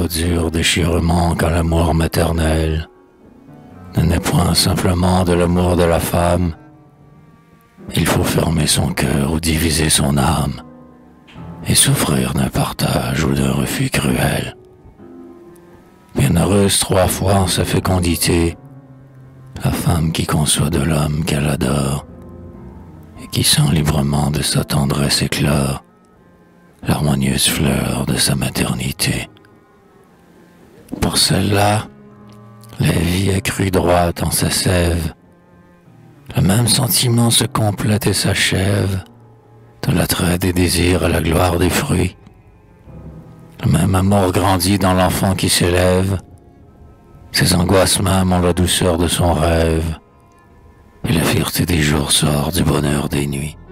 dur déchirement quand l'amour maternel ne naît point simplement de l'amour de la femme. Il faut fermer son cœur ou diviser son âme et souffrir d'un partage ou d'un refus cruel. Bienheureuse 3 fois en sa fécondité, la femme qui conçoit de l'homme qu'elle adore et qui sent librement de sa tendresse éclore l'harmonieuse fleur de sa maternité. Pour celle-là, la vie accrue droite en sa sève, le même sentiment se complète et s'achève, de l'attrait des désirs à la gloire des fruits. Le même amour grandit dans l'enfant qui s'élève, ses angoisses même ont la douceur de son rêve, et la fierté des jours sort du bonheur des nuits.